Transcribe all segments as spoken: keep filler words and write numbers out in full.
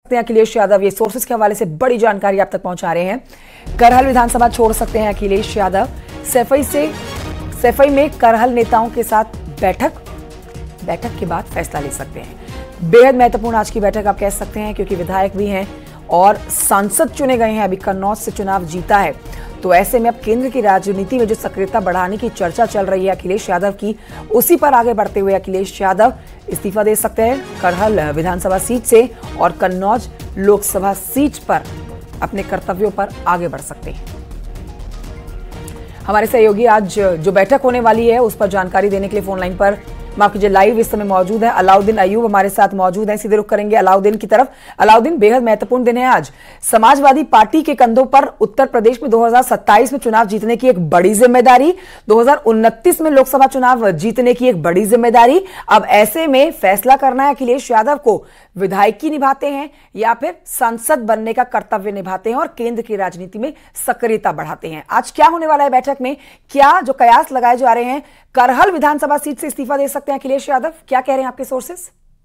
अखिलेश यादव, ये सोर्सेज के हवाले से बड़ी जानकारी आप तक पहुंचा रहे हैं। करहल विधानसभा छोड़ सकते हैं अखिलेश यादव। सैफई से सैफई में करहल नेताओं के साथ बैठक बैठक के बाद फैसला ले सकते हैं। बेहद महत्वपूर्ण आज की बैठक आप कह सकते हैं, क्योंकि विधायक भी हैं और सांसद चुने गए हैं। अभी कन्नौज से चुनाव जीता है, तो ऐसे में अब केंद्र की राजनीति में जो सक्रियता बढ़ाने की चर्चा चल रही है अखिलेश यादव की, उसी पर आगे बढ़ते हुए अखिलेश यादव इस्तीफा दे सकते हैं करहल विधानसभा सीट से और कन्नौज लोकसभा सीट पर अपने कर्तव्यों पर आगे बढ़ सकते हैं। हमारे सहयोगी आज जो बैठक होने वाली है उस पर जानकारी देने के लिए फोन लाइन पर, माफ कीजिए, लाइव इस समय मौजूद है अलाउद्दीन अयूब हमारे साथ मौजूद है। सीधे रुख करेंगे अलाउद्दीन की तरफ। अलाउद्दीन, बेहद महत्वपूर्ण दिन है आज। समाजवादी पार्टी के कंधों पर उत्तर प्रदेश में दो हज़ार सत्ताईस में चुनाव जीतने की एक बड़ी जिम्मेदारी, दो हज़ार उनतीस में लोकसभा चुनाव जीतने की एक बड़ी जिम्मेदारी। अब ऐसे में फैसला करना है अखिलेश यादव को, विधायकी निभाते हैं या फिर सांसद बनने का कर्तव्य निभाते हैं और केंद्र की राजनीति में सक्रियता बढ़ाते हैं। आज क्या होने वाला है बैठक में? क्या जो कयास लगाए जा रहे हैं, करहल विधानसभा सीट से इस्तीफा दे सकते हैं अखिलेश यादव, क्या कह रहे हैं आपके सोर्सेस?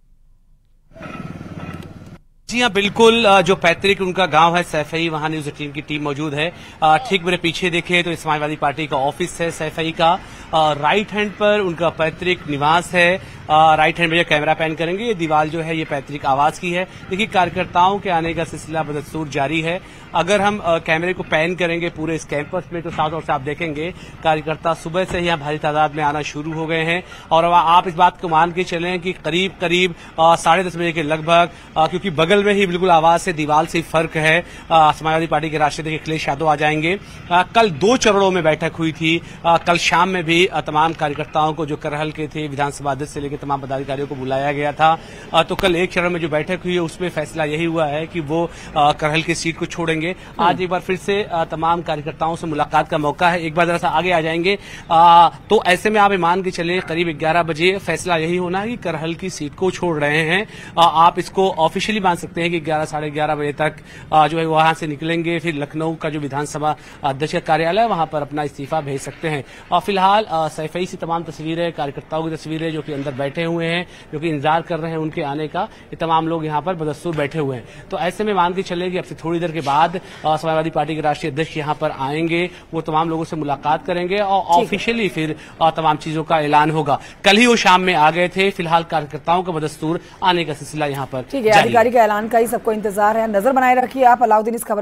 जी हाँ, बिल्कुल। जो पैतृक उनका गांव है सैफई, वहां न्यूज एटीन की टीम मौजूद है। ठीक मेरे पीछे देखें तो समाजवादी पार्टी का ऑफिस है सैफई का। राइट हैंड पर उनका पैतृक निवास है। राइट हैंड में जो कैमरा पैन करेंगे, ये दीवार जो है ये पैतृक आवास की है। देखिए, कार्यकर्ताओं के आने का सिलसिला बदस्तूर जारी है। अगर हम कैमरे को पैन करेंगे पूरे इस कैंपस में, तो साफ तौर से आप देखेंगे कार्यकर्ता सुबह से ही यहाँ भारी तादाद में आना शुरू हो गए हैं। और आप इस बात को मान के चलें कि करीब करीब साढ़े दस बजे के लगभग, क्योंकि बगल में ही बिल्कुल आवाज से दीवार से फर्क है, समाजवादी पार्टी के राष्ट्रीय अध्यक्ष अखिलेश यादव आ जाएंगे। आ, कल दो चरणों में बैठक हुई थी। आ, कल शाम में भी आ, तमाम कार्यकर्ताओं को जो करहल के थे, विधानसभा अध्यक्ष से लेकर तमाम पदाधिकारियों को बुलाया गया था। आ, तो कल एक चरण में जो बैठक हुई है उसमें फैसला यही हुआ है कि वो आ, करहल की सीट को छोड़ेंगे। आज एक बार फिर से आ, तमाम कार्यकर्ताओं से मुलाकात का मौका है। एक बार जरा सा आगे आ जाएंगे। आ, तो ऐसे में आप मान के चले करीब ग्यारह बजे फैसला यही होना है कि करहल की सीट को छोड़ रहे हैं। आ, आप इसको ऑफिशियली मान सकते हैं कि ग्यारह साढ़े ग्यारह बजे तक आ, जो है वहां से निकलेंगे, फिर लखनऊ का जो विधानसभा अध्यक्ष का कार्यालय है वहां पर अपना इस्तीफा भेज सकते हैं। और फिलहाल सैफई से तमाम तस्वीरें, कार्यकर्ताओं की तस्वीरें जो कि अंदर बैठे हुए हैं, जो कि इंतजार कर रहे हैं उनके आने का, ये तमाम लोग यहाँ पर बदस्तूर बैठे हुए हैं। तो ऐसे में मान के चले कि अब से थोड़ी देर के बाद समाजवादी पार्टी के राष्ट्रीय अध्यक्ष यहाँ पर आएंगे, वो तमाम लोगों से मुलाकात करेंगे और ऑफिशियली फिर तमाम चीजों का ऐलान होगा। कल ही वो शाम में आ गए थे। फिलहाल कार्यकर्ताओं का बदस्तूर आने का सिलसिला यहाँ पर ठीक है, अधिकारी का ऐलान का ही सबको इंतजार है। नजर बनाए रखिए आप अलाउद्दीन इस खबर